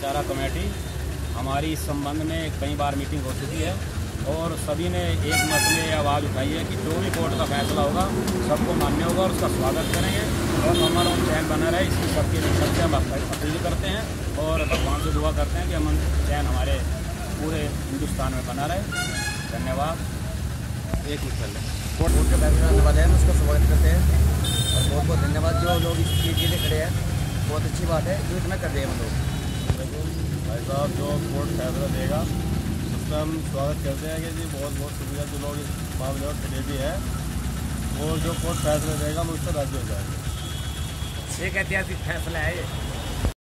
भाईचारा कमेटी हमारी इस संबंध में कई बार मीटिंग हो चुकी है और सभी ने एक मत में आवाज़ उठाई है कि जो भी कोर्ट का फैसला होगा सबको मान्य होगा और उसका स्वागत करेंगे और अमन और चैन बना रहे इसकी सबसे हम अपील करते हैं और भगवान से दुआ करते हैं कि अमन चैन हमारे पूरे हिंदुस्तान में बना रहे। धन्यवाद। एक मिनट पहले कोर्ट के फैसला आने वाले हैं, उसका स्वागत करते हैं और बहुत बहुत धन्यवाद जो लोग इस चीज़ के लिए खड़े हैं। बहुत अच्छी बात है जो इतना कर रहे हैं हम लोग। भाई साहब जो कोर्ट फैसला देगा उसका हम स्वागत करते हैं कि जी बहुत बहुत शुक्रिया जो लोग इस मामले में खड़े भी है और जो कोर्ट फैसला देगा हम उससे राजी हो जाएंगे। एक ऐतिहासिक फैसला है ये।